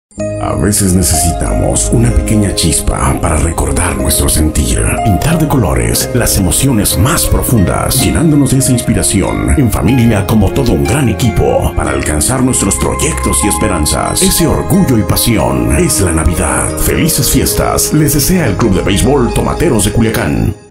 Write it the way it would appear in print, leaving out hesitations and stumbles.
A veces necesitamos una pequeña chispa para recordar nuestro sentir. Pintar de colores las emociones más profundas, llenándonos de esa inspiración, en familia como todo un gran equipo, para alcanzar nuestros proyectos y esperanzas. Ese orgullo y pasión es la Navidad. Felices fiestas les desea el Club de Béisbol Tomateros de Culiacán.